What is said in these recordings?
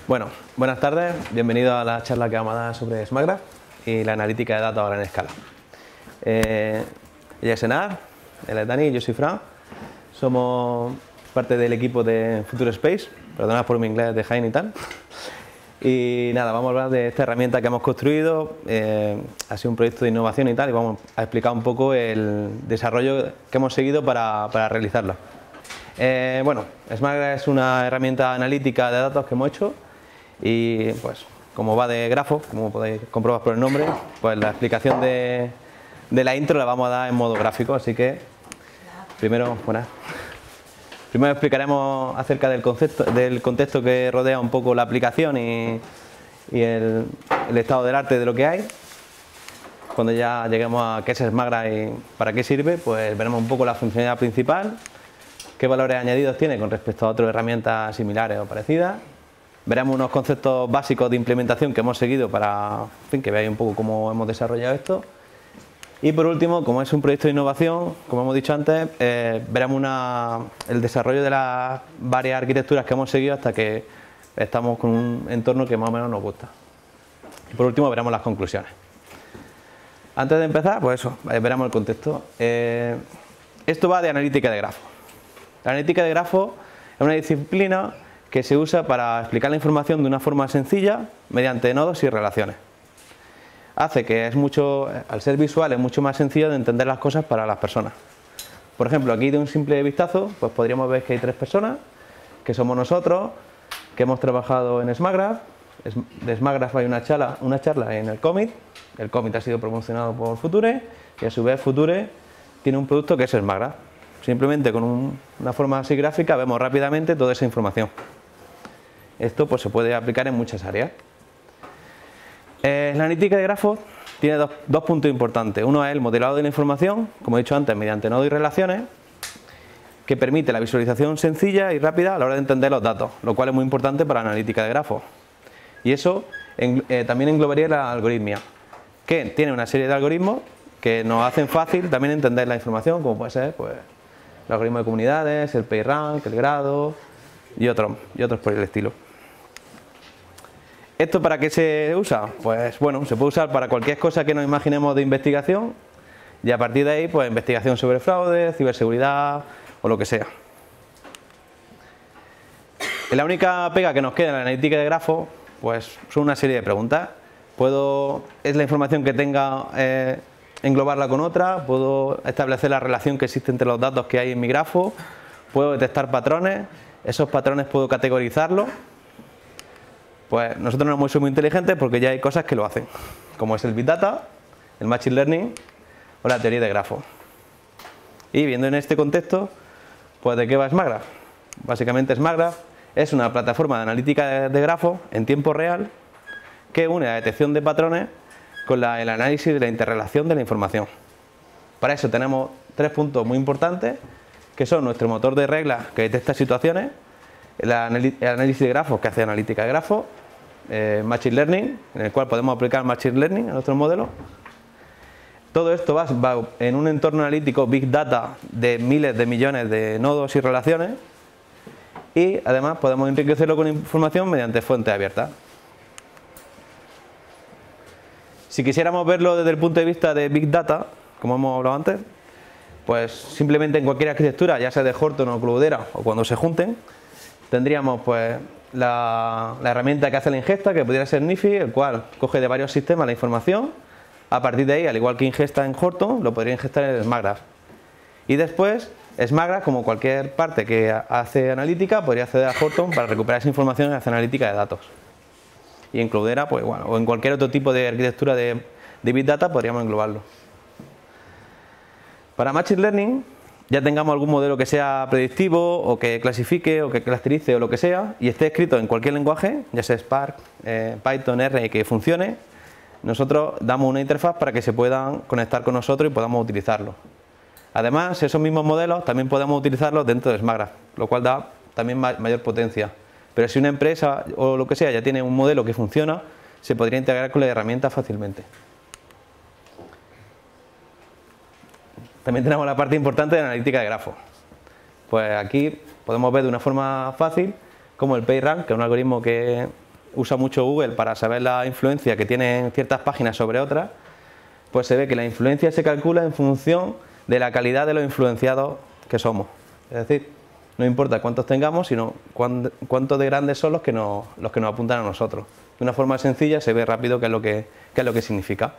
Bueno, buenas tardes, bienvenidos a la charla que vamos a dar sobre SmartGraph y la analítica de datos a gran escala. Ella es Enar, él es Dani, yo soy Fran, somos parte del equipo de Future Space, perdonad por mi inglés de Jaén y tal. Y nada, vamos a hablar de esta herramienta que hemos construido, ha sido un proyecto de innovación y tal, y vamos a explicar un poco el desarrollo que hemos seguido para realizarla. Bueno, SmartGraph es una herramienta analítica de datos que hemos hecho y pues como va de grafo, como podéis comprobar por el nombre, pues la explicación de la intro la vamos a dar en modo gráfico, así que primero explicaremos acerca del contexto que rodea un poco la aplicación y el estado del arte de lo que hay. Cuando ya lleguemos a qué es SmartGraph y para qué sirve, pues veremos un poco la funcionalidad principal, qué valores añadidos tiene con respecto a otras herramientas similares o parecidas. Veremos unos conceptos básicos de implementación que hemos seguido para que veáis un poco cómo hemos desarrollado esto. Y por último, como es un proyecto de innovación, como hemos dicho antes, veremos el desarrollo de las varias arquitecturas que hemos seguido hasta que estamos con un entorno que más o menos nos gusta. Y por último, veremos las conclusiones. Antes de empezar, pues eso, veremos el contexto. Esto va de analítica de grafos. La analítica de grafos es una disciplina que se usa para explicar la información de una forma sencilla mediante nodos y relaciones. Hace que al ser visual es mucho más sencillo de entender las cosas para las personas. Por ejemplo, aquí de un simple vistazo pues podríamos ver que hay tres personas, que somos nosotros, que hemos trabajado en SmartGraph. De SmartGraph hay una charla en el Commit. El Commit ha sido promocionado por Future y a su vez Future tiene un producto que es SmartGraph. Simplemente con una forma así gráfica vemos rápidamente toda esa información. Esto pues se puede aplicar en muchas áreas. La analítica de grafos tiene dos puntos importantes. Uno es el modelado de la información, como he dicho antes, mediante nodos y relaciones, que permite la visualización sencilla y rápida a la hora de entender los datos, lo cual es muy importante para la analítica de grafos. Y eso también englobaría la algoritmia, que tiene una serie de algoritmos que nos hacen fácil también entender la información, como puede ser pues, el algoritmo de comunidades, el PageRank, el grado y otros por el estilo. ¿Esto para qué se usa? Pues bueno, se puede usar para cualquier cosa que nos imaginemos de investigación y a partir de ahí pues investigación sobre fraude, ciberseguridad o lo que sea. La única pega que nos queda en la analítica de grafos pues son una serie de preguntas. ¿Es la información que tenga englobarla con otra? ¿Puedo establecer la relación que existe entre los datos que hay en mi grafo? ¿Puedo detectar patrones? ¿Esos patrones puedo categorizarlos? Pues nosotros no hemos sido muy inteligentes porque ya hay cosas que lo hacen, como es el Big Data, el Machine Learning o la teoría de grafos. Y viendo en este contexto, pues ¿de qué va SmartGraph? Básicamente SmartGraph es una plataforma de analítica de grafos en tiempo real que une la detección de patrones con el análisis de la interrelación de la información. Para eso tenemos tres puntos muy importantes, que son nuestro motor de reglas que detecta situaciones, el análisis de grafos que hace analítica de grafos, Machine Learning, en el cual podemos aplicar Machine Learning a nuestros modelos. Todo esto va en un entorno analítico Big Data de miles de millones de nodos y relaciones y además podemos enriquecerlo con información mediante fuentes abiertas. Si quisiéramos verlo desde el punto de vista de Big Data, como hemos hablado antes, pues simplemente en cualquier arquitectura, ya sea de Horton o Cloudera o cuando se junten, tendríamos pues la herramienta que hace la ingesta, que podría ser Nifi, el cual coge de varios sistemas la información. A partir de ahí, al igual que ingesta en Horton, lo podría ingestar en SmartGraph. Y después, SmartGraph, como cualquier parte que hace analítica, podría acceder a Horton para recuperar esa información y hacer analítica de datos. Y en Cloudera, pues bueno, o en cualquier otro tipo de arquitectura de Big Data podríamos englobarlo. Para Machine Learning, ya tengamos algún modelo que sea predictivo o que clasifique o que clusterice o lo que sea y esté escrito en cualquier lenguaje, ya sea Spark, Python, R, y que funcione, nosotros damos una interfaz para que se puedan conectar con nosotros y podamos utilizarlo. Además, esos mismos modelos también podemos utilizarlos dentro de SmartGraph, lo cual da también mayor potencia. Pero si una empresa o lo que sea ya tiene un modelo que funciona, se podría integrar con la herramienta fácilmente. También tenemos la parte importante de la analítica de grafos. Pues aquí podemos ver de una forma fácil como el PageRank, que es un algoritmo que usa mucho Google para saber la influencia que tienen ciertas páginas sobre otras, pues se ve que la influencia se calcula en función de la calidad de los influenciados que somos. Es decir, no importa cuántos tengamos, sino cuántos de grandes son los que nos apuntan a nosotros. De una forma sencilla se ve rápido qué es lo que significa.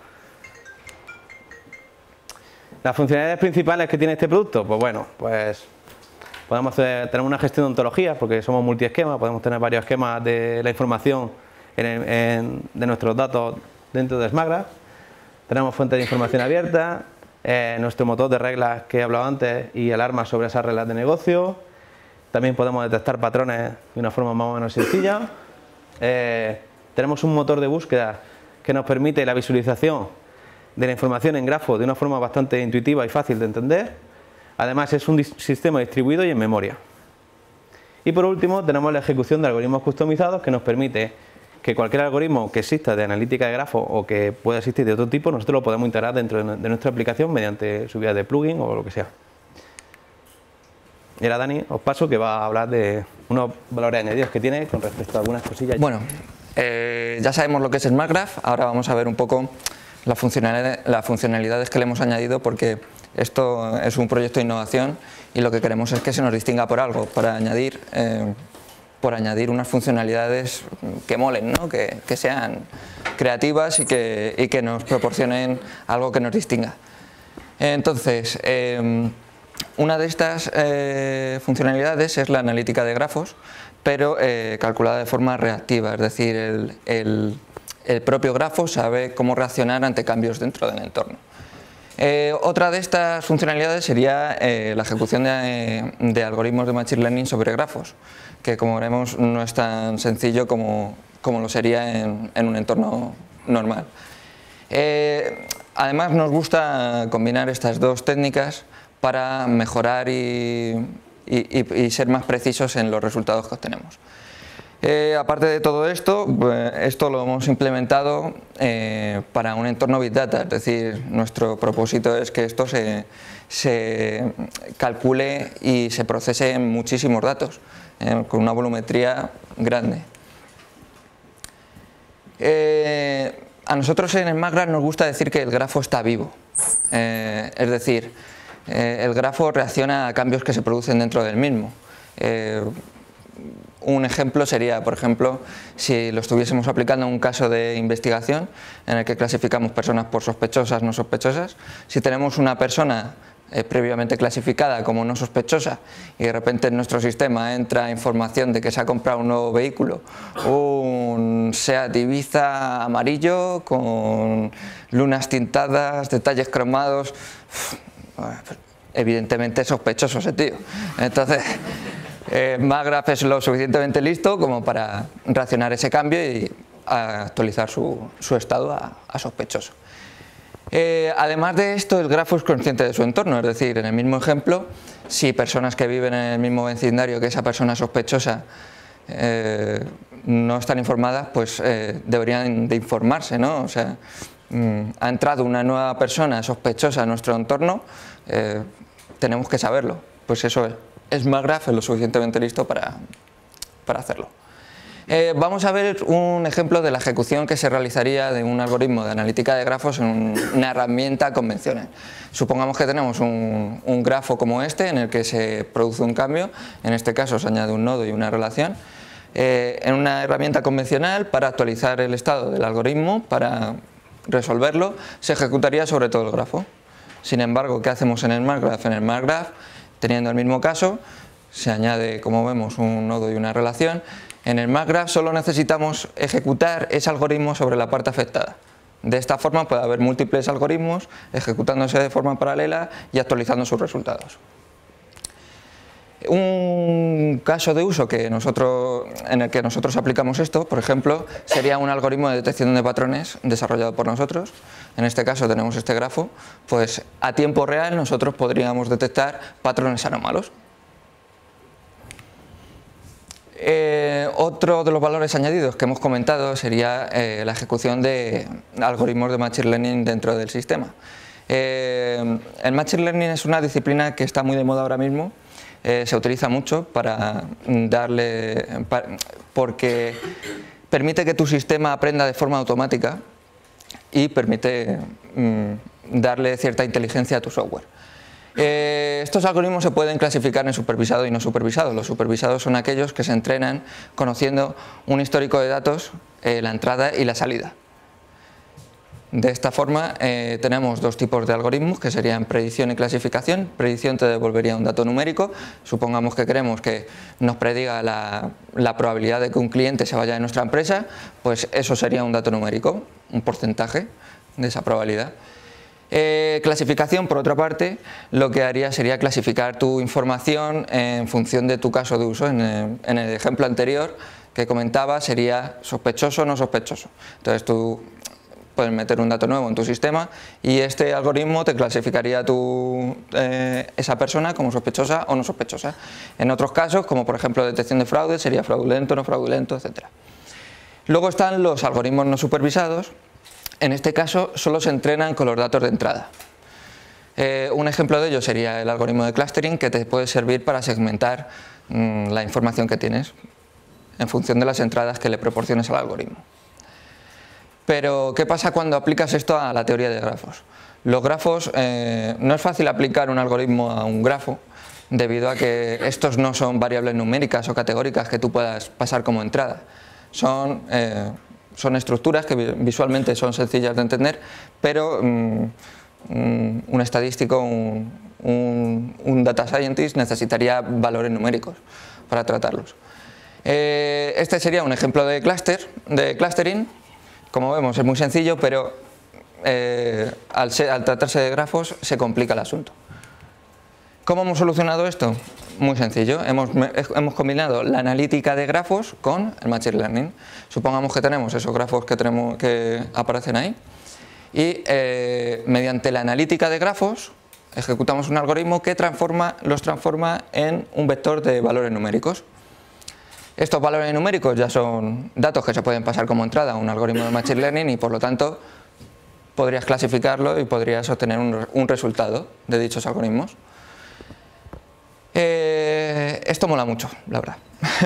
Las funcionalidades principales que tiene este producto, pues bueno, pues podemos tener una gestión de ontologías porque somos multiesquemas, podemos tener varios esquemas de la información de nuestros datos dentro de SmartGraph. Tenemos fuentes de información abierta, nuestro motor de reglas que he hablado antes y alarmas sobre esas reglas de negocio. También podemos detectar patrones de una forma más o menos sencilla. Tenemos un motor de búsqueda que nos permite la visualización de la información en grafo de una forma bastante intuitiva y fácil de entender. Además es un sistema distribuido y en memoria. Y por último tenemos la ejecución de algoritmos customizados que nos permite que cualquier algoritmo que exista de analítica de grafo o que pueda existir de otro tipo, nosotros lo podemos integrar dentro de nuestra aplicación mediante subida de plugin o lo que sea. Y ahora Dani, os paso que va a hablar de unos valores añadidos que tiene con respecto a algunas cosillas. Bueno, ya sabemos lo que es SmartGraph, ahora vamos a ver un poco las funcionalidades que le hemos añadido, porque esto es un proyecto de innovación y lo que queremos es que se nos distinga por algo, por añadir unas funcionalidades que molen, ¿no? que sean creativas y que nos proporcionen algo que nos distinga. Entonces, una de estas funcionalidades es la analítica de grafos, pero calculada de forma reactiva, es decir, el propio grafo sabe cómo reaccionar ante cambios dentro del entorno. Otra de estas funcionalidades sería la ejecución de algoritmos de Machine Learning sobre grafos, que como veremos no es tan sencillo como lo sería en un entorno normal. Además nos gusta combinar estas dos técnicas para mejorar y ser más precisos en los resultados que obtenemos. Aparte de todo esto, esto lo hemos implementado para un entorno Big Data, es decir, nuestro propósito es que esto se calcule y se procese en muchísimos datos, con una volumetría grande. A nosotros en SmartGraph nos gusta decir que el grafo está vivo, es decir, el grafo reacciona a cambios que se producen dentro del mismo. Un ejemplo sería, por ejemplo, si lo estuviésemos aplicando en un caso de investigación en el que clasificamos personas por sospechosas, no sospechosas. Si tenemos una persona previamente clasificada como no sospechosa y de repente en nuestro sistema entra información de que se ha comprado un nuevo vehículo, un Seat Ibiza amarillo con lunas tintadas, detalles cromados, evidentemente es sospechoso ese tío. Entonces, SmartGraph es lo suficientemente listo como para reaccionar a ese cambio y actualizar su estado a sospechoso. Además de esto, el grafo es consciente de su entorno, es decir, en el mismo ejemplo, si personas que viven en el mismo vecindario que esa persona sospechosa no están informadas, pues deberían de informarse, ¿no? O sea, ha entrado una nueva persona sospechosa a nuestro entorno, tenemos que saberlo, pues eso es. SmartGraph es lo suficientemente listo para hacerlo. Vamos a ver un ejemplo de la ejecución que se realizaría de un algoritmo de analítica de grafos en una herramienta convencional. Supongamos que tenemos un grafo como este en el que se produce un cambio, en este caso se añade un nodo y una relación. En una herramienta convencional, para actualizar el estado del algoritmo, para resolverlo, se ejecutaría sobre todo el grafo. Sin embargo, ¿qué hacemos en SmartGraph? En SmartGraph, teniendo el mismo caso, se añade, como vemos, un nodo y una relación. En el SmartGraph solo necesitamos ejecutar ese algoritmo sobre la parte afectada. De esta forma puede haber múltiples algoritmos ejecutándose de forma paralela y actualizando sus resultados. Un caso de uso en el que nosotros aplicamos esto, por ejemplo, sería un algoritmo de detección de patrones desarrollado por nosotros. En este caso tenemos este grafo, pues a tiempo real nosotros podríamos detectar patrones anómalos. Otro de los valores añadidos que hemos comentado sería la ejecución de algoritmos de Machine Learning dentro del sistema. El Machine Learning es una disciplina que está muy de moda ahora mismo, se utiliza mucho porque permite que tu sistema aprenda de forma automática y permite darle cierta inteligencia a tu software. Estos algoritmos se pueden clasificar en supervisado y no supervisado. Los supervisados son aquellos que se entrenan conociendo un histórico de datos, la entrada y la salida. De esta forma tenemos dos tipos de algoritmos que serían predicción y clasificación. Predicción te devolvería un dato numérico. Supongamos que queremos que nos prediga la probabilidad de que un cliente se vaya de nuestra empresa, pues eso sería un dato numérico, un porcentaje de esa probabilidad. Clasificación, por otra parte, lo que haría sería clasificar tu información en función de tu caso de uso. En el ejemplo anterior que comentaba sería sospechoso o no sospechoso. Entonces tú puedes meter un dato nuevo en tu sistema y este algoritmo te clasificaría esa persona como sospechosa o no sospechosa. En otros casos, como por ejemplo detección de fraude, sería fraudulento, no fraudulento, etc. Luego están los algoritmos no supervisados. En este caso solo se entrenan con los datos de entrada. Un ejemplo de ello sería el algoritmo de clustering, que te puede servir para segmentar la información que tienes en función de las entradas que le proporciones al algoritmo. Pero, ¿qué pasa cuando aplicas esto a la teoría de grafos? Los grafos, no es fácil aplicar un algoritmo a un grafo, debido a que estos no son variables numéricas o categóricas que tú puedas pasar como entrada. Son estructuras que visualmente son sencillas de entender, pero un estadístico, un data scientist necesitaría valores numéricos para tratarlos. Este sería un ejemplo de clustering. Como vemos es muy sencillo, pero al tratarse de grafos se complica el asunto. ¿Cómo hemos solucionado esto? Muy sencillo, hemos combinado la analítica de grafos con el machine learning. Supongamos que tenemos esos grafos que aparecen ahí y mediante la analítica de grafos ejecutamos un algoritmo que los transforma en un vector de valores numéricos. Estos valores numéricos ya son datos que se pueden pasar como entrada a un algoritmo de machine learning y por lo tanto podrías clasificarlo y podrías obtener un resultado de dichos algoritmos. Esto mola mucho, la verdad.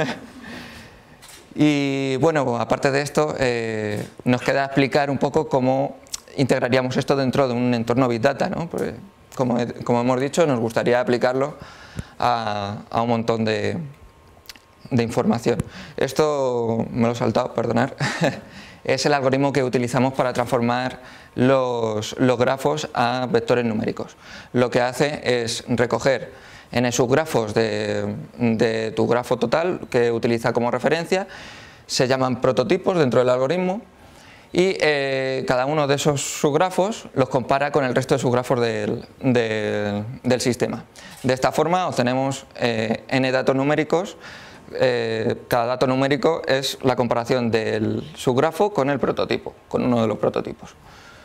Y bueno, aparte de esto, nos queda explicar un poco cómo integraríamos esto dentro de un entorno Big Data, ¿no? Porque, como hemos dicho, nos gustaría aplicarlo a un montón de información. Esto me lo he saltado, perdonad. Es el algoritmo que utilizamos para transformar los grafos a vectores numéricos. Lo que hace es recoger en esos grafos de tu grafo total que utiliza como referencia, se llaman prototipos dentro del algoritmo y cada uno de esos subgrafos los compara con el resto de subgrafos del sistema. De esta forma obtenemos n datos numéricos. Cada dato numérico es la comparación del subgrafo con el prototipo, con uno de los prototipos.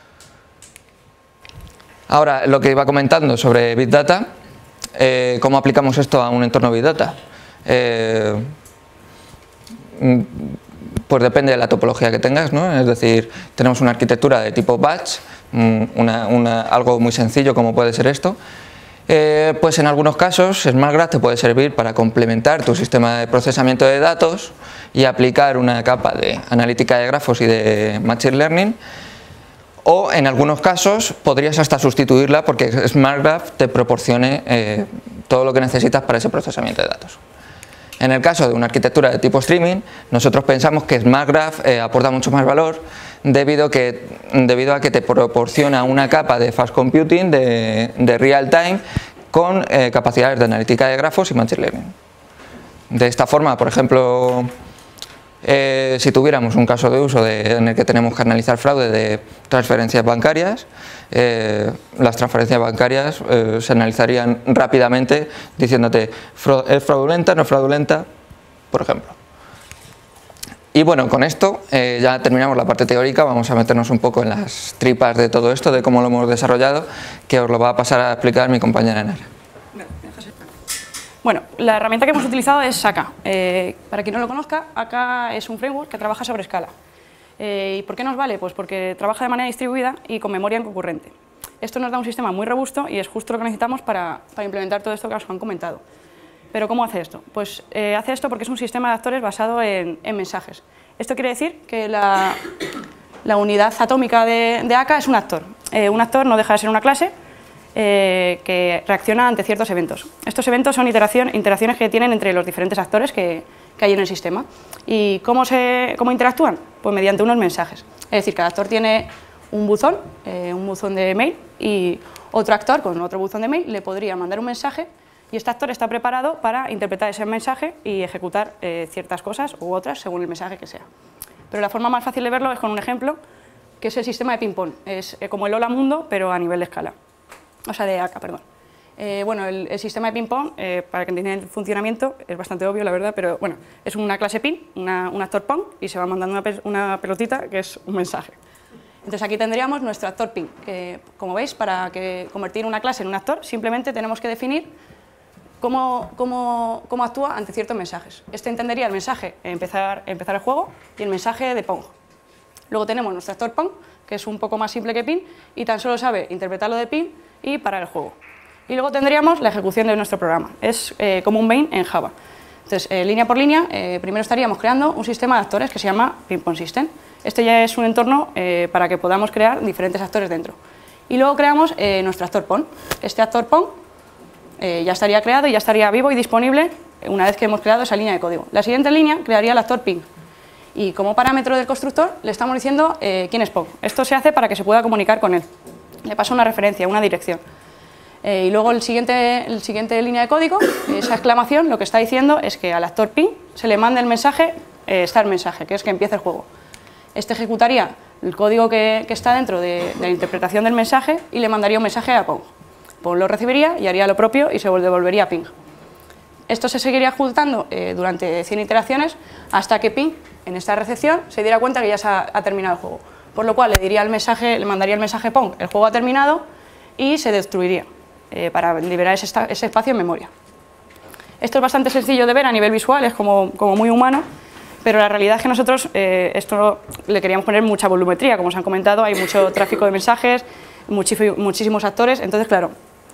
Ahora, lo que iba comentando sobre Big Data, ¿cómo aplicamos esto a un entorno Big Data? Pues depende de la topología que tengas, ¿no? Es decir, tenemos una arquitectura de tipo batch, algo muy sencillo como puede ser esto. Pues en algunos casos SmartGraph te puede servir para complementar tu sistema de procesamiento de datos y aplicar una capa de analítica de grafos y de machine learning, o en algunos casos podrías hasta sustituirla porque SmartGraph te proporcione todo lo que necesitas para ese procesamiento de datos. En el caso de una arquitectura de tipo streaming, nosotros pensamos que SmartGraph aporta mucho más valor debido a que te proporciona una capa de fast computing de real time con capacidades de analítica de grafos y machine learning. De esta forma, por ejemplo, si tuviéramos un caso de uso en el que tenemos que analizar fraude de transferencias bancarias, las transferencias bancarias se analizarían rápidamente diciéndote ¿es fraudulenta, no es fraudulenta?, por ejemplo. Y bueno, con esto ya terminamos la parte teórica, vamos a meternos un poco en las tripas de todo esto, de cómo lo hemos desarrollado, que os lo va a pasar a explicar mi compañera Nara. Bueno, la herramienta que hemos utilizado es Akka. Para quien no lo conozca, Akka es un framework que trabaja sobre escala. ¿Y por qué nos vale? Pues porque trabaja de manera distribuida y con memoria en concurrente. Esto nos da un sistema muy robusto y es justo lo que necesitamos para implementar todo esto que os han comentado. ¿Pero cómo hace esto? Pues hace esto porque es un sistema de actores basado en mensajes. Esto quiere decir que la unidad atómica de AK es un actor. Un actor no deja de ser una clase que reacciona ante ciertos eventos. Estos eventos son interacciones que tienen entre los diferentes actores que hay en el sistema. ¿Y cómo interactúan? Pues mediante unos mensajes. Es decir, cada actor tiene un buzón de mail, y otro actor con otro buzón de mail le podría mandar un mensaje, y este actor está preparado para interpretar ese mensaje y ejecutar ciertas cosas u otras según el mensaje que sea. Pero la forma más fácil de verlo es con un ejemplo, que es el sistema de ping-pong. Es como el Hola Mundo, pero a nivel de escala. O sea, de AK, perdón. Bueno, el sistema de ping-pong, para que entiendan el funcionamiento, es bastante obvio, la verdad, pero bueno, es una clase ping, un actor pong, y se va mandando una pelotita que es un mensaje. Entonces aquí tendríamos nuestro actor ping, que como veis, para convertir una clase en un actor, simplemente tenemos que definir cómo actúa ante ciertos mensajes. Este entendería el mensaje empezar el juego y el mensaje de Pong. Luego tenemos nuestro actor Pong, que es un poco más simple que Ping y tan solo sabe interpretarlo de Ping y parar el juego. Y luego tendríamos la ejecución de nuestro programa. Es como un main en Java. Entonces, línea por línea, primero estaríamos creando un sistema de actores que se llama Ping Pong System. Este ya es un entorno para que podamos crear diferentes actores dentro. Y luego creamos nuestro actor Pong. Este actor Pong ya estaría creado y ya estaría vivo y disponible una vez que hemos creado esa línea de código. La siguiente línea crearía el actor Ping. Y como parámetro del constructor le estamos diciendo quién es Pong. Esto se hace para que se pueda comunicar con él. Le pasa una referencia, una dirección. Y luego el siguiente línea de código, esa exclamación, lo que está diciendo es que al actor Ping se le manda el mensaje, está el mensaje, que es que empiece el juego. Este ejecutaría el código que está dentro de la interpretación del mensaje y le mandaría un mensaje a Pong. Pong lo recibiría y haría lo propio y se devolvería a Ping. Esto se seguiría ejecutando durante 100 iteraciones hasta que Ping, en esta recepción, se diera cuenta que ya se ha terminado el juego. Por lo cual le mandaría el mensaje Pong, el juego ha terminado, y se destruiría para liberar ese espacio en memoria. Esto es bastante sencillo de ver a nivel visual, es como muy humano, pero la realidad es que nosotros esto le queríamos poner mucha volumetría, como os han comentado, hay mucho tráfico de mensajes, muchísimos actores, entonces claro,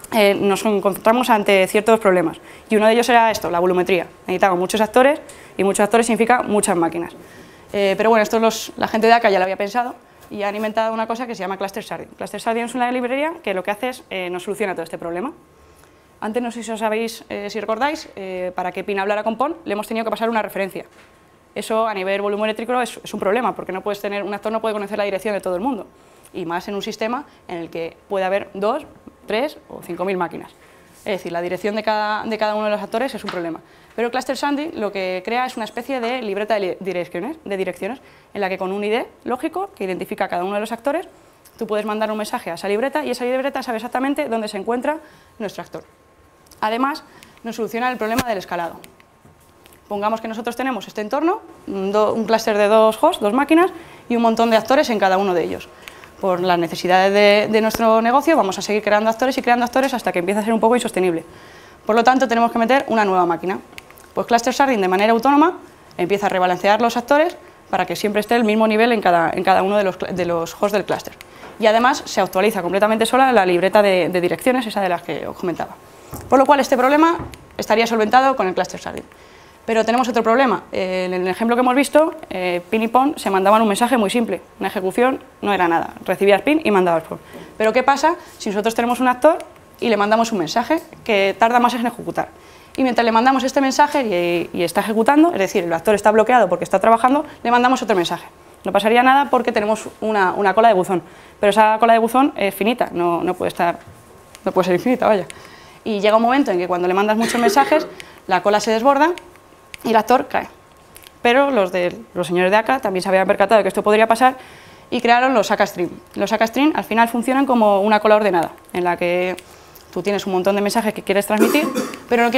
nos encontramos ante ciertos problemas y uno de ellos era esto, la volumetría. Necesitamos muchos actores y muchos actores significa muchas máquinas. Pero bueno, esto la gente de AK ya lo había pensado y han inventado una cosa que se llama Cluster Sharding. Cluster Sharding es una librería que lo que hace es nos soluciona todo este problema. Antes, no sé si os sabéis, si recordáis, para que Ping hablara con Pong le hemos tenido que pasar una referencia. Eso a nivel volumétrico es un problema, porque un actor no puede conocer la dirección de todo el mundo, y más en un sistema en el que puede haber 2, 3 o 5.000 máquinas. Es decir, la dirección de cada uno de los actores es un problema. Pero Cluster Sharding lo que crea es una especie de libreta de direcciones en la que con un ID lógico que identifica a cada uno de los actores, tú puedes mandar un mensaje a esa libreta y esa libreta sabe exactamente dónde se encuentra nuestro actor. Además, nos soluciona el problema del escalado. Pongamos que nosotros tenemos este entorno, un clúster de 2 hosts, 2 máquinas y un montón de actores en cada uno de ellos. Por las necesidades de nuestro negocio vamos a seguir creando actores y creando actores hasta que empiece a ser un poco insostenible. Por lo tanto, tenemos que meter una nueva máquina. Pues Cluster Sharding de manera autónoma empieza a rebalancear los actores para que siempre esté el mismo nivel en cada uno de los hosts del clúster. Y además se actualiza completamente sola la libreta de direcciones, esa de las que os comentaba. Por lo cual este problema estaría solventado con el Cluster Sharding. Pero tenemos otro problema. En el ejemplo que hemos visto, Ping y Pong se mandaban un mensaje muy simple. Una ejecución no era nada. Recibías Ping y mandabas Pong. Pero ¿qué pasa si nosotros tenemos un actor y le mandamos un mensaje que tarda más en ejecutar? Y mientras le mandamos este mensaje y está ejecutando, es decir, el actor está bloqueado porque está trabajando, le mandamos otro mensaje. No pasaría nada porque tenemos una cola de buzón. Pero esa cola de buzón es finita, no puede ser infinita, vaya. Y llega un momento en que cuando le mandas muchos mensajes, la cola se desborda y el actor cae. Pero los señores de AK también se habían percatado de que esto podría pasar y crearon los AK Stream. Los AK Stream al final funcionan como una cola ordenada, en la que tú tienes un montón de mensajes que quieres transmitir, pero no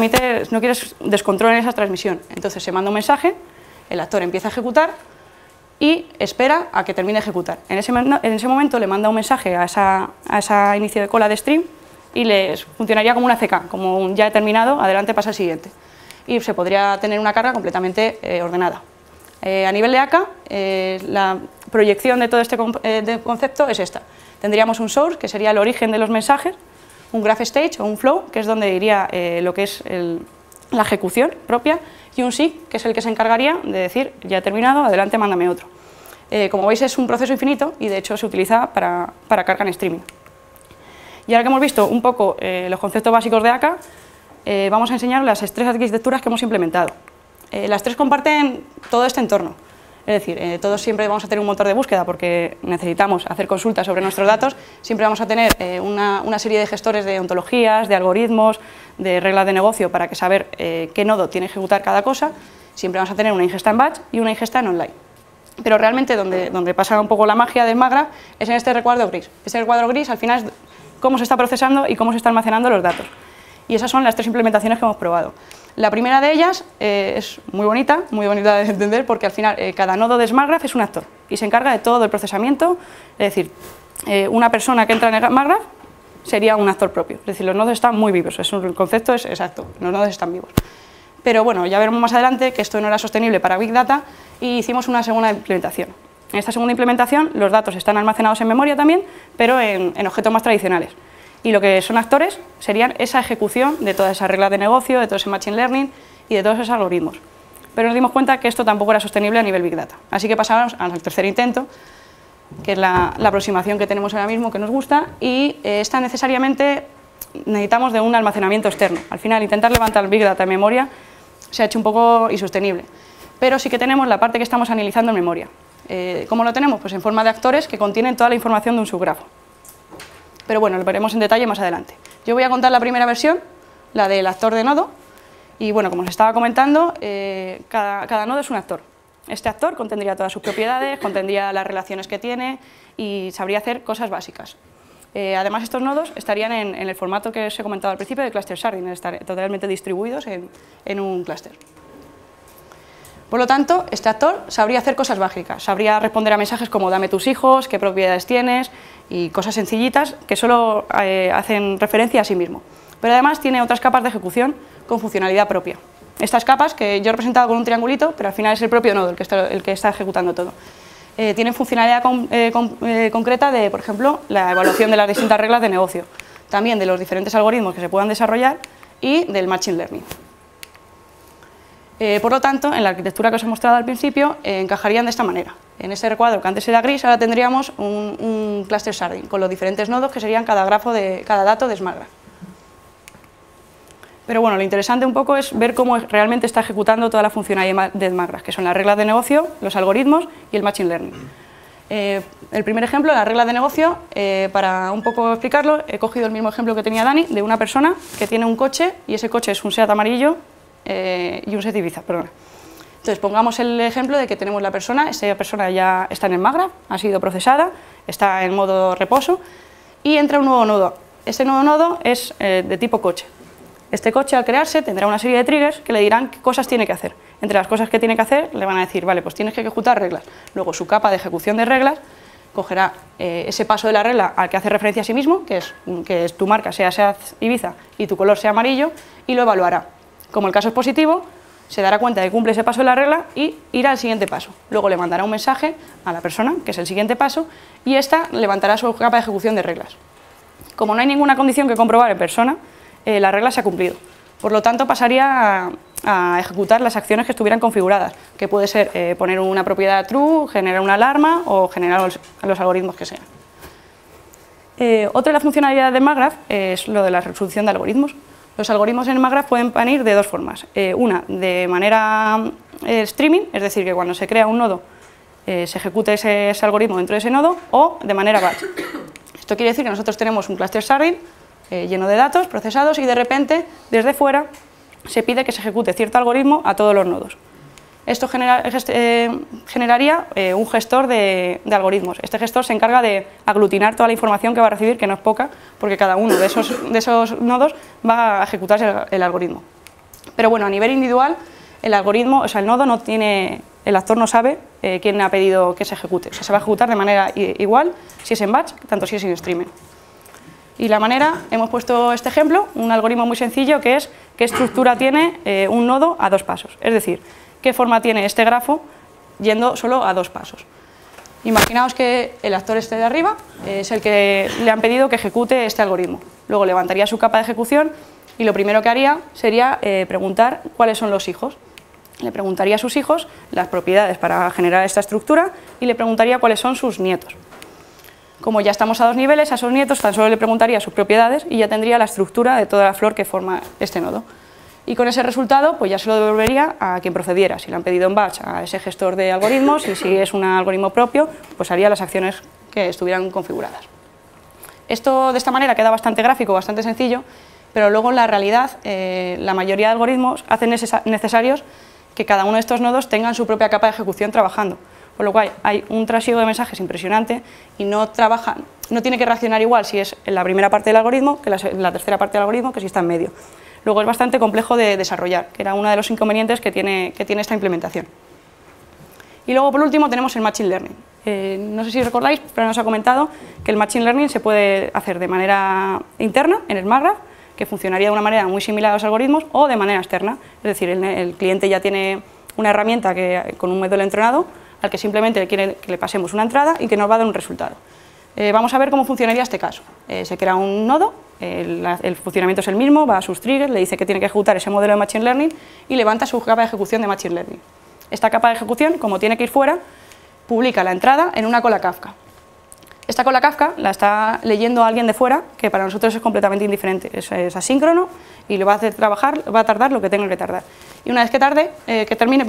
quieres descontrol en esa transmisión. Entonces se manda un mensaje, el actor empieza a ejecutar y espera a que termine de ejecutar. En ese momento le manda un mensaje a esa inicio de cola de stream y funcionaría como una CK, como un ya he terminado, adelante pasa al siguiente. Y se podría tener una carga completamente ordenada. A nivel de AK, la proyección de todo este concepto es esta. Tendríamos un source, que sería el origen de los mensajes, un graph stage o un flow, que es donde iría lo que es la ejecución propia, y un sí, que es el que se encargaría de decir, ya he terminado, adelante, mándame otro. Como veis, es un proceso infinito y de hecho se utiliza para carga en streaming. Y ahora que hemos visto un poco los conceptos básicos de AK, vamos a enseñar las 3 arquitecturas que hemos implementado. Las 3 comparten todo este entorno. Es decir, todos siempre vamos a tener un motor de búsqueda porque necesitamos hacer consultas sobre nuestros datos, siempre vamos a tener una serie de gestores de ontologías, de algoritmos, de reglas de negocio para saber qué nodo tiene que ejecutar cada cosa, siempre vamos a tener una ingesta en batch y una ingesta en online. Pero realmente donde pasa un poco la magia del SmartGraph es en este recuadro gris. Este recuadro gris al final es cómo se está procesando y cómo se está almacenando los datos. Y esas son las 3 implementaciones que hemos probado. La primera de ellas es muy bonita de entender porque al final cada nodo de SmartGraph es un actor y se encarga de todo el procesamiento, es decir, una persona que entra en el SmartGraph sería un actor propio, es decir, los nodos están muy vivos, el concepto es exacto, los nodos están vivos. Pero bueno, ya veremos más adelante que esto no era sostenible para Big Data y hicimos una segunda implementación. En esta segunda implementación los datos están almacenados en memoria también, pero en objetos más tradicionales. Y lo que son actores serían esa ejecución de todas esas reglas de negocio, de todo ese machine learning y de todos esos algoritmos. Pero nos dimos cuenta que esto tampoco era sostenible a nivel Big Data. Así que pasamos al tercer intento, que es la aproximación que tenemos ahora mismo, que nos gusta, y esta necesariamente necesitamos de un almacenamiento externo. Al final, intentar levantar Big Data en memoria se ha hecho un poco insostenible. Pero sí que tenemos la parte que estamos analizando en memoria. ¿Cómo lo tenemos? Pues en forma de actores que contienen toda la información de un subgrafo. Pero bueno, lo veremos en detalle más adelante. Yo voy a contar la primera versión, la del actor de nodo, y bueno, como os estaba comentando, cada nodo es un actor. Este actor contendría todas sus propiedades, contendría las relaciones que tiene y sabría hacer cosas básicas. Además, estos nodos estarían en el formato que os he comentado al principio de cluster sharding, estar totalmente distribuidos en un clúster. Por lo tanto, este actor sabría hacer cosas básicas, sabría responder a mensajes como dame tus hijos, qué propiedades tienes y cosas sencillitas que solo hacen referencia a sí mismo. Pero además tiene otras capas de ejecución con funcionalidad propia. Estas capas, que yo he representado con un triangulito, pero al final es el propio nodo el que está ejecutando todo. Tienen funcionalidad concreta de, por ejemplo, la evaluación de las distintas reglas de negocio, también de los diferentes algoritmos que se puedan desarrollar y del machine learning. Por lo tanto, en la arquitectura que os he mostrado al principio, encajarían de esta manera. En ese recuadro que antes era gris, ahora tendríamos un cluster sharding con los diferentes nodos que serían cada dato de SmartGraph. Pero bueno, lo interesante un poco es ver cómo realmente está ejecutando toda la funcionalidad de SmartGraph, que son las reglas de negocio, los algoritmos y el machine learning. El primer ejemplo, las reglas de negocio, para un poco explicarlo, he cogido el mismo ejemplo que tenía Dani, de una persona que tiene un coche y ese coche es un SEAT amarillo y un SEAT Ibiza, perdona. Entonces, pongamos el ejemplo de que tenemos la persona, esa persona ya está en el SmartGraph, ha sido procesada, está en modo reposo y entra un nuevo nodo. Este nuevo nodo es de tipo coche. Este coche, al crearse, tendrá una serie de triggers que le dirán qué cosas tiene que hacer. Entre las cosas que tiene que hacer, le van a decir, vale, pues tienes que ejecutar reglas. Luego, su capa de ejecución de reglas cogerá ese paso de la regla al que hace referencia a sí mismo, que es tu marca sea SEAT Ibiza y tu color sea amarillo, y lo evaluará. Como el caso es positivo, se dará cuenta de que cumple ese paso de la regla y irá al siguiente paso. Luego le mandará un mensaje a la persona, que es el siguiente paso, y esta levantará su capa de ejecución de reglas. Como no hay ninguna condición que comprobar en persona, la regla se ha cumplido. Por lo tanto, pasaría a ejecutar las acciones que estuvieran configuradas, que puede ser poner una propiedad true, generar una alarma o generar los algoritmos que sean. Otra de las funcionalidades de SmartGraph es lo de la resolución de algoritmos. Los algoritmos en SmartGraph pueden venir de dos formas. Una, de manera streaming, es decir, que cuando se crea un nodo se ejecute ese algoritmo dentro de ese nodo, o de manera batch. Esto quiere decir que nosotros tenemos un cluster sharding lleno de datos procesados y de repente, desde fuera, se pide que se ejecute cierto algoritmo a todos los nodos. Esto generaría un gestor de algoritmos. Este gestor se encarga de aglutinar toda la información que va a recibir, que no es poca, porque cada uno de esos nodos va a ejecutar el algoritmo. Pero bueno, a nivel individual, el algoritmo, o sea, el nodo no tiene, el actor no sabe quién ha pedido que se ejecute. O sea, se va a ejecutar de manera igual si es en batch, tanto si es en streaming. Y la manera, hemos puesto este ejemplo, un algoritmo muy sencillo que es qué estructura tiene un nodo a dos pasos. Es decir, qué forma tiene este grafo yendo solo a dos pasos. Imaginaos que el actor este de arriba es el que le han pedido que ejecute este algoritmo. Luego levantaría su capa de ejecución y lo primero que haría sería preguntar cuáles son los hijos. Le preguntaría a sus hijos las propiedades para generar esta estructura y le preguntaría cuáles son sus nietos. Como ya estamos a 2 niveles, a esos nietos tan solo le preguntaría sus propiedades y ya tendría la estructura de toda la flor que forma este nodo. Y con ese resultado pues ya se lo devolvería a quien procediera. Si le han pedido en batch, a ese gestor de algoritmos, y si es un algoritmo propio, pues haría las acciones que estuvieran configuradas. Esto de esta manera queda bastante gráfico, bastante sencillo, pero luego en la realidad la mayoría de algoritmos hacen necesarios que cada uno de estos nodos tengan su propia capa de ejecución trabajando. Por lo cual hay un trasiego de mensajes impresionante y no tiene que reaccionar igual si es en la primera parte del algoritmo que en la tercera parte del algoritmo que si está en medio. Luego es bastante complejo de desarrollar, que era uno de los inconvenientes que tiene esta implementación. Y luego por último tenemos el Machine Learning. No sé si recordáis, pero nos ha comentado que el Machine Learning se puede hacer de manera interna en el SmartGraph, que funcionaría de una manera muy similar a los algoritmos, o de manera externa, es decir, el cliente ya tiene una herramienta con un modelo entrenado al que simplemente quiere que le pasemos una entrada y que nos va a dar un resultado. Vamos a ver cómo funcionaría este caso. Se crea un nodo, el funcionamiento es el mismo, va a sus triggers, le dice que tiene que ejecutar ese modelo de Machine Learning y levanta su capa de ejecución de Machine Learning. Esta capa de ejecución, como tiene que ir fuera, publica la entrada en una cola Kafka. Esta cola Kafka la está leyendo alguien de fuera, que para nosotros es completamente indiferente, es asíncrono y le va a hacer trabajar, va a tardar lo que tenga que tardar. Y una vez que termine,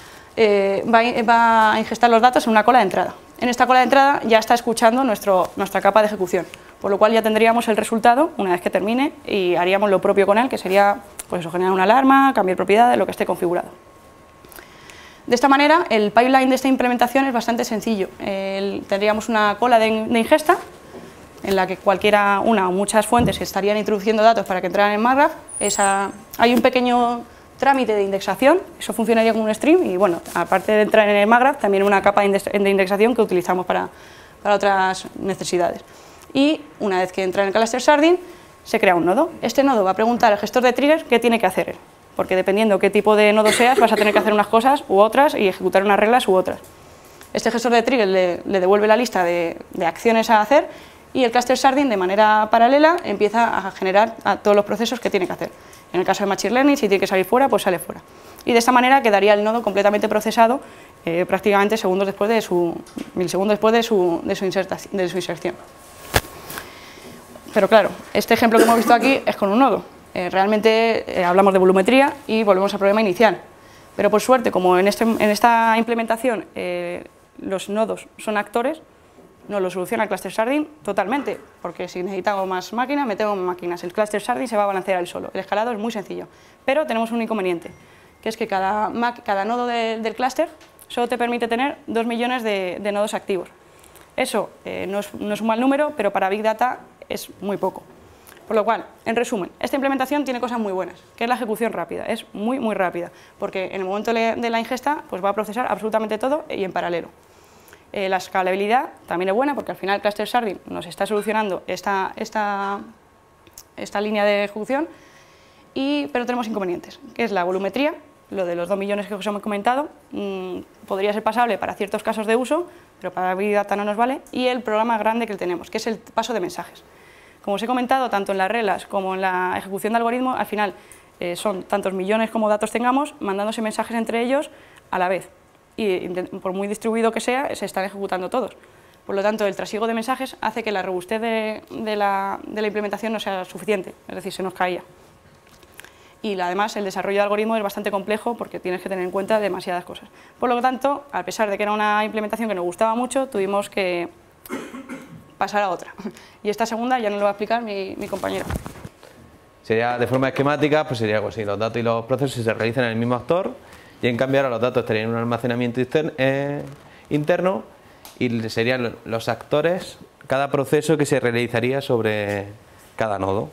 va a ingestar los datos en una cola de entrada. En esta cola de entrada ya está escuchando nuestra capa de ejecución, por lo cual ya tendríamos el resultado una vez que termine y haríamos lo propio con él, que sería pues eso, generar una alarma, cambiar propiedades, lo que esté configurado. De esta manera, el pipeline de esta implementación es bastante sencillo. Tendríamos una cola de ingesta en la que una o muchas fuentes estarían introduciendo datos para que entraran en SmartGraph. Hay un pequeño trámite de indexación, eso funcionaría como un stream y bueno, aparte de entrar en el SmartGraph, también una capa de indexación que utilizamos para otras necesidades. Y una vez que entra en el cluster sharding, se crea un nodo. Este nodo va a preguntar al gestor de triggers qué tiene que hacer él, porque dependiendo qué tipo de nodo seas, vas a tener que hacer unas cosas u otras y ejecutar unas reglas u otras. Este gestor de triggers le devuelve la lista de acciones a hacer y el cluster sharding de manera paralela empieza a generar todos los procesos que tiene que hacer. En el caso de Machine Learning, si tiene que salir fuera, pues sale fuera. Y de esta manera quedaría el nodo completamente procesado prácticamente milisegundos después de su inserción. Pero claro, este ejemplo que hemos visto aquí es con un nodo. Realmente hablamos de volumetría y volvemos al problema inicial. Pero por suerte, como en esta implementación los nodos son actores, nos lo soluciona el cluster sharding totalmente, porque si necesitamos más máquinas, metemos más máquinas. El cluster sharding se va a balancear él solo. El escalado es muy sencillo, pero tenemos un inconveniente, que es que cada nodo del clúster solo te permite tener 2 millones de nodos activos. Eso no es un mal número, pero para Big Data es muy poco. Por lo cual, en resumen, esta implementación tiene cosas muy buenas, que es la ejecución rápida, es muy rápida, porque en el momento de la ingesta pues va a procesar absolutamente todo y en paralelo. La escalabilidad también es buena, porque al final el cluster sharding nos está solucionando esta línea de ejecución, pero tenemos inconvenientes, que es la volumetría, lo de los 2 millones que os hemos comentado, podría ser pasable para ciertos casos de uso, pero para Big Data no nos vale, y el programa grande que tenemos, que es el paso de mensajes. Como os he comentado, tanto en las reglas como en la ejecución de algoritmos, al final son tantos millones como datos tengamos, mandándose mensajes entre ellos a la vez. Y por muy distribuido que sea, se están ejecutando todos. Por lo tanto, el trasiego de mensajes hace que la robustez de la implementación no sea suficiente, es decir, se nos caía. Y además, el desarrollo de algoritmos es bastante complejo porque tienes que tener en cuenta demasiadas cosas. Por lo tanto, a pesar de que era una implementación que nos gustaba mucho, tuvimos que pasar a otra. Y esta segunda ya nos lo va a explicar mi compañero. Sería de forma esquemática, pues sería algo así, los datos y los procesos se realizan en el mismo actor, y en cambio ahora los datos estarían en un almacenamiento interno y serían los actores, cada proceso que se realizaría sobre cada nodo.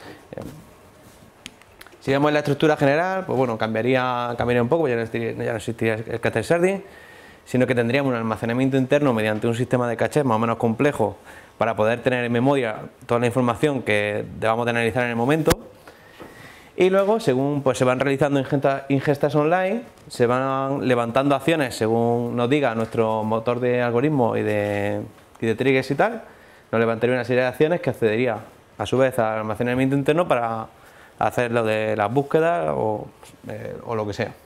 Si vemos la estructura general, pues bueno, cambiaría un poco, ya no existiría el cluster sharding, sino que tendríamos un almacenamiento interno mediante un sistema de cachés más o menos complejo para poder tener en memoria toda la información que debamos de analizar en el momento. Y luego, según pues se van realizando ingestas online, se van levantando acciones según nos diga nuestro motor de algoritmos y de triggers y tal, nos levantaría una serie de acciones que accedería a su vez al almacenamiento interno para hacer lo de las búsquedas o lo que sea.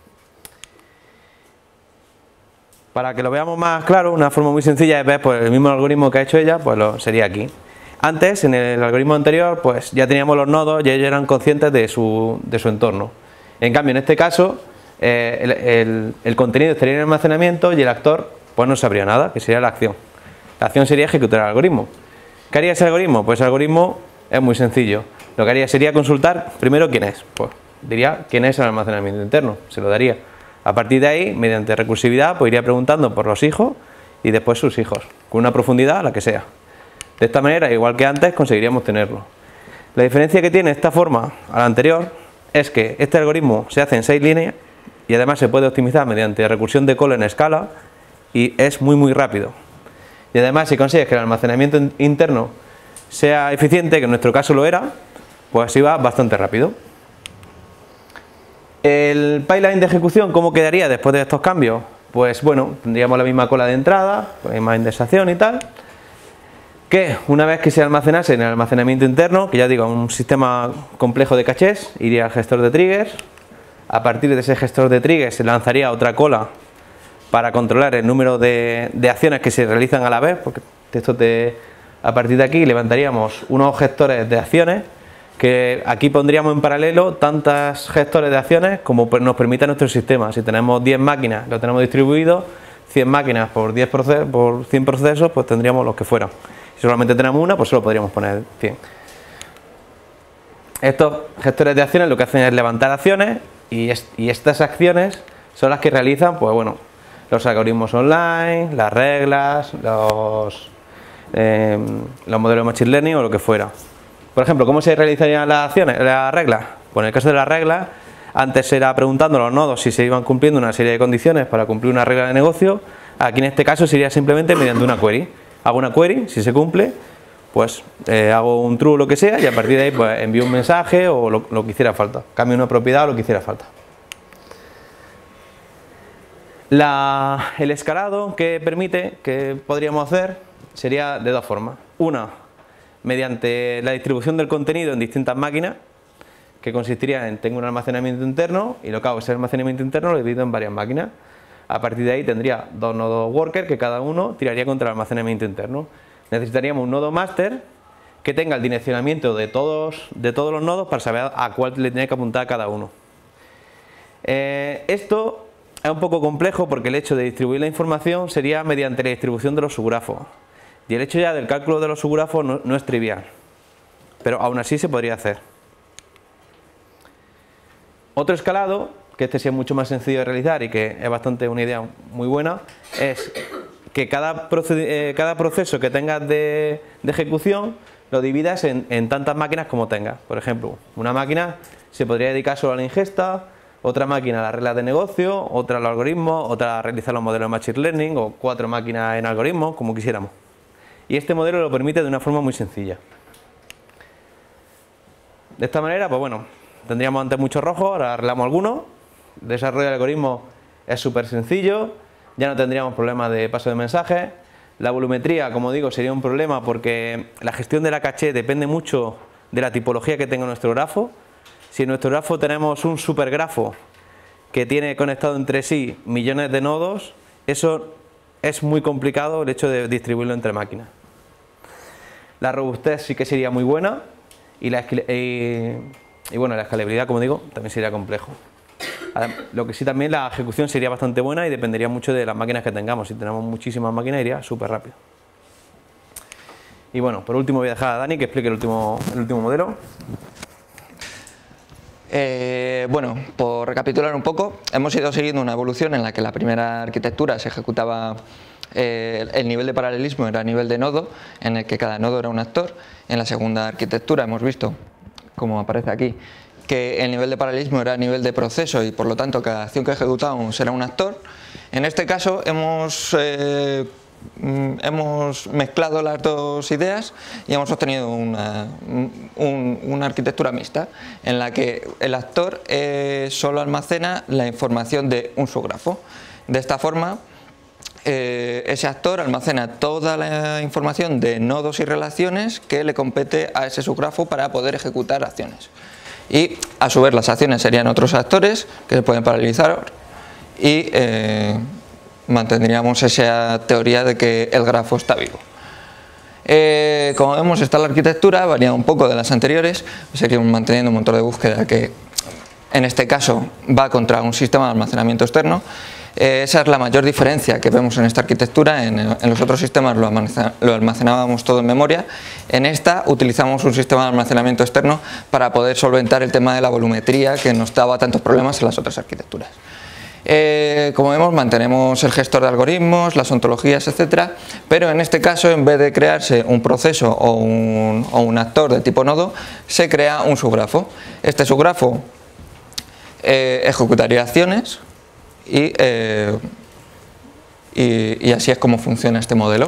Para que lo veamos más claro, una forma muy sencilla de ver pues, el mismo algoritmo que ha hecho ella, pues sería aquí. Antes, en el algoritmo anterior, pues ya teníamos los nodos y ellos eran conscientes de su entorno. En cambio, en este caso, el contenido estaría en el almacenamiento y el actor pues no sabría nada, que sería la acción. La acción sería ejecutar el algoritmo. ¿Qué haría ese algoritmo? Pues el algoritmo es muy sencillo. Lo que haría sería consultar primero quién es. Pues diría quién es el almacenamiento interno, se lo daría. A partir de ahí, mediante recursividad, pues iría preguntando por los hijos y después sus hijos, con una profundidad la que sea. De esta manera, igual que antes, conseguiríamos tenerlo. La diferencia que tiene esta forma a la anterior es que este algoritmo se hace en 6 líneas y además se puede optimizar mediante recursión de call en escala y es muy rápido. Y además, si consigues que el almacenamiento interno sea eficiente, que en nuestro caso lo era, pues iba bastante rápido. El pipeline de ejecución, ¿cómo quedaría después de estos cambios? Pues bueno, tendríamos la misma cola de entrada, la misma indexación y tal, que una vez que se almacenase en el almacenamiento interno, que ya digo, un sistema complejo de cachés, iría al gestor de triggers. A partir de ese gestor de triggers se lanzaría otra cola para controlar el número de acciones que se realizan a la vez, porque a partir de aquí levantaríamos unos gestores de acciones que aquí pondríamos en paralelo tantos gestores de acciones como nos permita nuestro sistema. Si tenemos 10 máquinas, lo tenemos distribuido, 100 máquinas por 100 procesos, pues tendríamos los que fueran. Si solamente tenemos una, pues solo podríamos poner 100. Estos gestores de acciones lo que hacen es levantar acciones y estas acciones son las que realizan, pues bueno, los algoritmos online, las reglas, los modelos de machine learning o lo que fuera. Por ejemplo, ¿cómo se realizarían las acciones, las reglas? Pues en el caso de las reglas, antes era preguntando a los nodos si se iban cumpliendo una serie de condiciones para cumplir una regla de negocio. Aquí en este caso sería simplemente mediante una query. Hago una query, si se cumple, pues hago un true o lo que sea y a partir de ahí pues envío un mensaje o lo que hiciera falta. Cambio una propiedad o lo que hiciera falta. El escalado que permite, que podríamos hacer, sería de dos formas. Una, mediante la distribución del contenido en distintas máquinas, que consistiría en tengo un almacenamiento interno y lo que hago es el almacenamiento interno lo divido en varias máquinas. A partir de ahí tendría dos nodos worker que cada uno tiraría contra el almacenamiento interno. Necesitaríamos un nodo master que tenga el direccionamiento de todos los nodos para saber a cuál le tiene que apuntar a cada uno. Esto es un poco complejo porque el hecho de distribuir la información sería mediante la distribución de los subgrafos. Y el hecho ya del cálculo de los subgrafos no es trivial, pero aún así se podría hacer. Otro escalado, que este sí es mucho más sencillo de realizar y que es bastante una idea muy buena, es que cada proceso que tengas de ejecución lo dividas en tantas máquinas como tengas. Por ejemplo, una máquina se podría dedicar solo a la ingesta, otra máquina a las reglas de negocio, otra a los algoritmos, otra a realizar los modelos de machine learning o 4 máquinas en algoritmos, como quisiéramos. Y este modelo lo permite de una forma muy sencilla. De esta manera, pues bueno, tendríamos antes mucho rojo, ahora arreglamos algunos. El desarrollo del algoritmo es súper sencillo, ya no tendríamos problemas de paso de mensajes. La volumetría, como digo, sería un problema porque la gestión de la caché depende mucho de la tipología que tenga nuestro grafo. Si en nuestro grafo tenemos un supergrafo que tiene conectado entre sí millones de nodos, eso es muy complicado el hecho de distribuirlo entre máquinas. La robustez sí que sería muy buena y bueno, la escalabilidad, como digo, también sería complejo. Lo que sí también la ejecución sería bastante buena y dependería mucho de las máquinas que tengamos. Si tenemos muchísimas máquinas iría súper rápido. Y bueno, por último voy a dejar a Dani que explique el último modelo. Bueno, por recapitular un poco, hemos ido siguiendo una evolución en la que la primera arquitectura se ejecutaba, el nivel de paralelismo era a nivel de nodo, en el que cada nodo era un actor. En la segunda arquitectura hemos visto, como aparece aquí, que el nivel de paralelismo era a nivel de proceso y por lo tanto cada acción que ejecutamos era un actor. En este caso hemos mezclado las dos ideas y hemos obtenido una arquitectura mixta en la que el actor solo almacena la información de un subgrafo. De esta forma, ese actor almacena toda la información de nodos y relaciones que le compete a ese subgrafo para poder ejecutar acciones. y a su vez las acciones serían otros actores que se pueden paralelizar y mantendríamos esa teoría de que el grafo está vivo. Como vemos, esta la arquitectura, varía un poco de las anteriores, seguimos manteniendo un motor de búsqueda que en este caso va contra un sistema de almacenamiento externo. Esa es la mayor diferencia que vemos en esta arquitectura. En los otros sistemas lo almacenábamos todo en memoria. En esta utilizamos un sistema de almacenamiento externo para poder solventar el tema de la volumetría que nos daba tantos problemas en las otras arquitecturas. Como vemos, mantenemos el gestor de algoritmos, las ontologías, etcétera, pero en este caso, en vez de crearse un proceso o un actor de tipo nodo, se crea un subgrafo. Este subgrafo ejecutaría acciones y así es como funciona este modelo.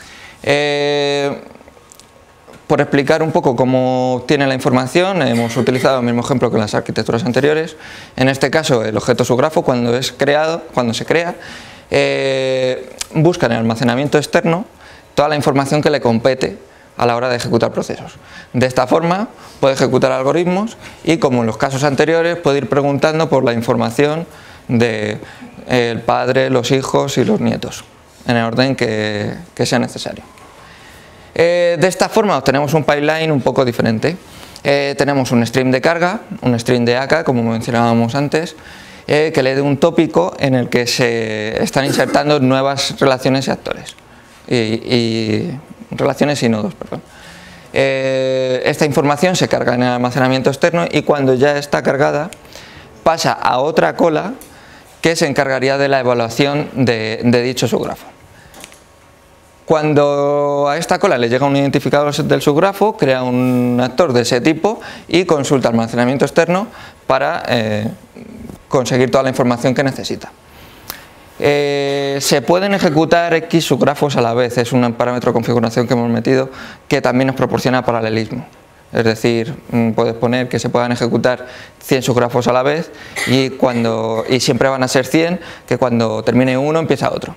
Por explicar un poco cómo obtiene la información, hemos utilizado el mismo ejemplo que en las arquitecturas anteriores. En este caso, el objeto subgrafo, cuando se crea, busca en el almacenamiento externo toda la información que le compete a la hora de ejecutar procesos. De esta forma puede ejecutar algoritmos y, como en los casos anteriores, puede ir preguntando por la información del padre, los hijos y los nietos, en el orden que sea necesario. De esta forma obtenemos un pipeline un poco diferente. Tenemos un stream de carga, un stream de AK, como mencionábamos antes, que lee de un tópico en el que se están insertando nuevas relaciones y actores. Relaciones y nodos, perdón. Esta información se carga en el almacenamiento externo y cuando ya está cargada pasa a otra cola que se encargaría de la evaluación de dicho subgrafo. Cuando a esta cola le llega un identificador del subgrafo, crea un actor de ese tipo y consulta el almacenamiento externo para conseguir toda la información que necesita. Se pueden ejecutar X subgrafos a la vez, es un parámetro de configuración que hemos metido que también nos proporciona paralelismo. Es decir, puedes poner que se puedan ejecutar 100 subgrafos a la vez y siempre van a ser 100, que cuando termine uno empieza otro.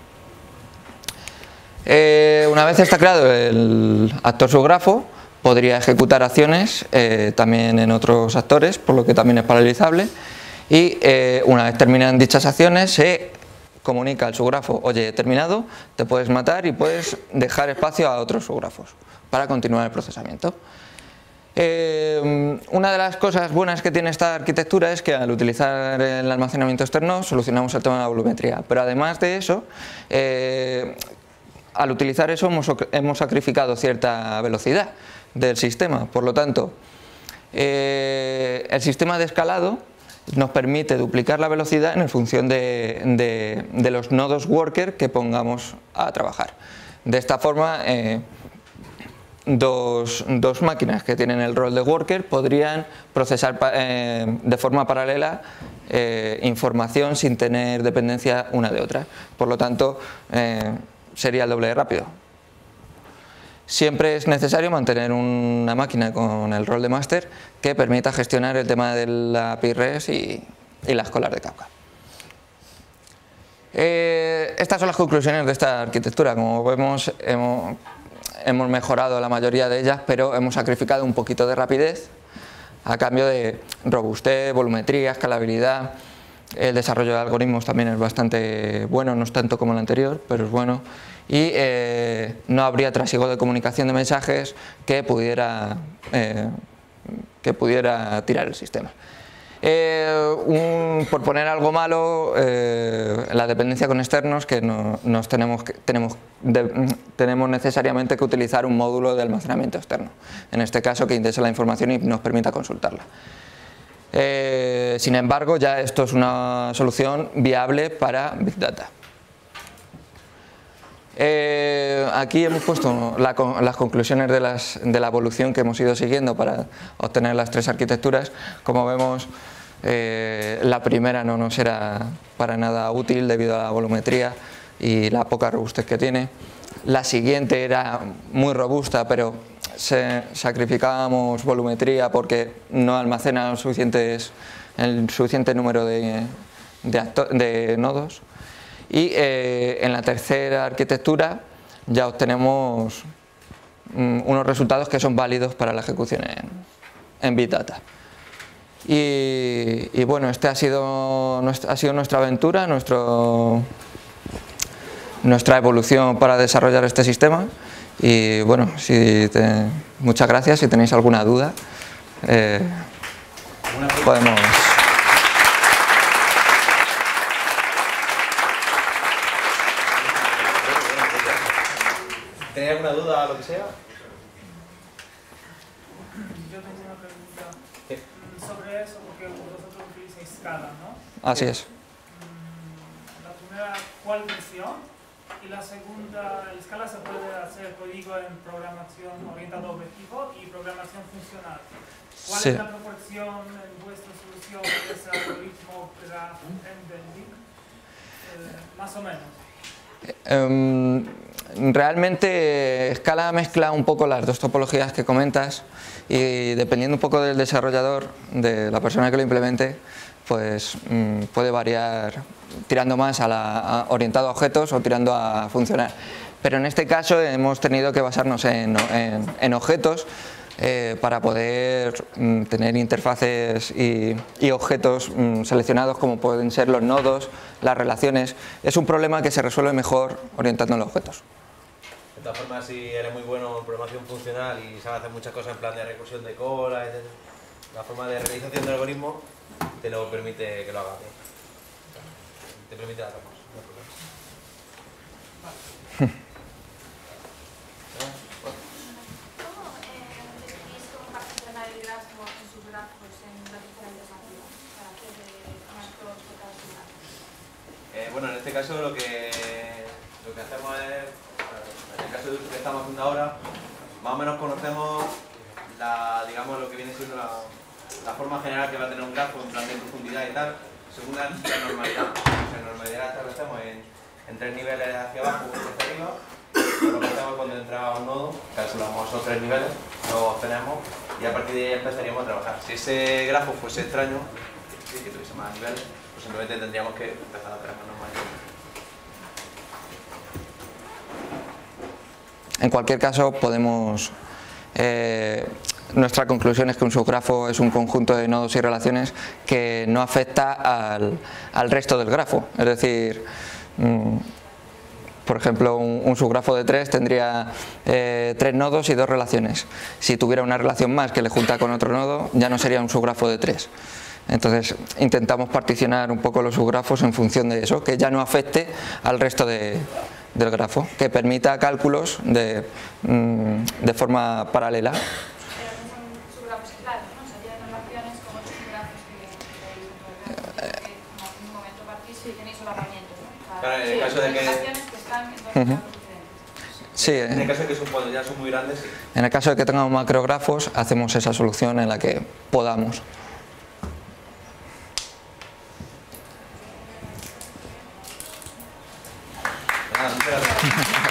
Una vez está creado el actor subgrafo, podría ejecutar acciones también en otros actores, por lo que también es paralelizable, y una vez terminan dichas acciones se comunica al subgrafo: oye, he terminado, te puedes matar, y puedes dejar espacio a otros subgrafos para continuar el procesamiento. Una de las cosas buenas que tiene esta arquitectura es que al utilizar el almacenamiento externo solucionamos el tema de la volumetría, pero además de eso, al utilizar eso hemos sacrificado cierta velocidad del sistema. Por lo tanto, el sistema de escalado nos permite duplicar la velocidad en función de los nodos worker que pongamos a trabajar. De esta forma, dos máquinas que tienen el rol de worker podrían procesar de forma paralela información sin tener dependencia una de otra. Por lo tanto, sería el doble de rápido. Siempre es necesario mantener una máquina con el rol de máster que permita gestionar el tema de la API REST y las colas de Kafka. Estas son las conclusiones de esta arquitectura. Como vemos, hemos mejorado la mayoría de ellas, pero hemos sacrificado un poquito de rapidez a cambio de robustez, volumetría, escalabilidad. El desarrollo de algoritmos también es bastante bueno, no es tanto como el anterior, pero es bueno. Y no habría trasiego de comunicación de mensajes que pudiera tirar el sistema. Por poner algo malo, la dependencia con externos, que tenemos necesariamente que utilizar un módulo de almacenamiento externo, en este caso que indexe la información y nos permita consultarla. Sin embargo, ya esto es una solución viable para Big Data. Aquí hemos puesto las conclusiones de la evolución que hemos ido siguiendo para obtener las tres arquitecturas. Como vemos, la primera no nos era para nada útil debido a la volumetría y la poca robustez que tiene. La siguiente era muy robusta, pero sacrificábamos volumetría porque no almacena el suficiente número de nodos. Y en la tercera arquitectura ya obtenemos unos resultados que son válidos para la ejecución en Big Data. Y bueno, este ha sido nuestra aventura, nuestra evolución para desarrollar este sistema. Y bueno, muchas gracias. Si tenéis alguna duda, podemos... ¿Tenéis alguna duda o lo que sea? Yo tengo una pregunta sobre eso, porque vosotros utilizáis Scala, ¿no? Así es. La primera, ¿cuál versión? Y la segunda, el Scala se puede hacer código en programación orientada a objetivo y programación funcional. ¿Cuál es la proporción en vuestra solución de ese algoritmo graph embedding? Más o menos. Realmente Scala mezcla un poco las dos topologías que comentas y dependiendo un poco del desarrollador, de la persona que lo implemente, pues puede variar tirando más orientado a objetos o tirando a funcional. Pero en este caso hemos tenido que basarnos en objetos para poder tener interfaces y objetos seleccionados como pueden ser los nodos, las relaciones. Es un problema que se resuelve mejor orientando a los objetos. De todas formas, si eres muy bueno en programación funcional y sabes hacer muchas cosas en plan de recursión de cola, la forma de realización del algoritmo te lo permite que lo hagas bien. Te permite las dos cosas, no hay problema. ¿Cómo decidís cómo particionar el grafo en sus grafos en las diferentes acciones para hacer más pros de cada ciudad? Bueno, en este caso lo que hacemos es, en el caso de uso que estamos haciendo ahora, más o menos conocemos digamos, lo que viene siendo la forma general que va a tener un grafo en plan de profundidad y tal, según la normalidad. La normalidad la establecemos en 3 niveles hacia abajo y hacia arriba. Lo que hacemos cuando entra a un nodo, calculamos esos 3 niveles, lo obtenemos y a partir de ahí empezaríamos a trabajar. Si ese grafo fuese extraño, que tuviese más niveles, pues simplemente tendríamos que empezar a trabajar normalmente. En cualquier caso, nuestra conclusión es que un subgrafo es un conjunto de nodos y relaciones que no afecta al resto del grafo. Es decir, por ejemplo, un subgrafo de 3 tendría 3 nodos y 2 relaciones. Si tuviera una relación más que le junta con otro nodo, ya no sería un subgrafo de 3. Entonces intentamos particionar un poco los subgrafos en función de eso, que ya no afecte al resto del grafo, que permita cálculos de forma paralela. Pero no son subgrafos claros, ¿no? O sea, tienen relaciones como otros subgrafos que veis en todo el grafo, que en algún momento partís y tenéis solapamientos, ¿no? O sea, Claro, en el caso de que... relaciones que están en dos grafos diferentes. Sí, En el caso de que cuando ya son muy grandes, sí. en el caso de que tengamos macrografos, hacemos esa solución en la que podamos. Nada, muchas gracias.